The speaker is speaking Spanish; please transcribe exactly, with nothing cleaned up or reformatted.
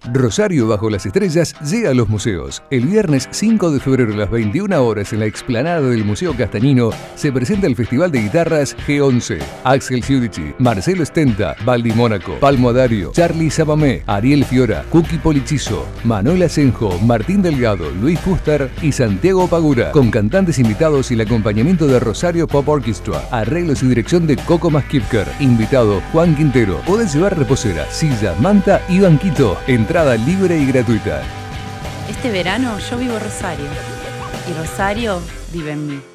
Rosario bajo las estrellas llega a los museos. El viernes cinco de febrero a las veintiuna horas en la explanada del Museo Castañino se presenta el Festival de Guitarras G once. Axel Giudici, Marcelo Stenta, Baldi Mónaco, Palmo Adario, Charlie Sabamé, Ariel Fiora, Cookie Polichizo, Manuel Asenjo, Martín Delgado, Luis Fuster y Santiago Pagura, con cantantes invitados y el acompañamiento de Rosario Pop Orchestra. Arreglos y dirección de Coco Maskipker. Invitado Juan Quintero. Podés llevar reposera, silla, manta y banquito. Entrada libre y gratuita. Este verano yo vivo Rosario y Rosario vive en mí.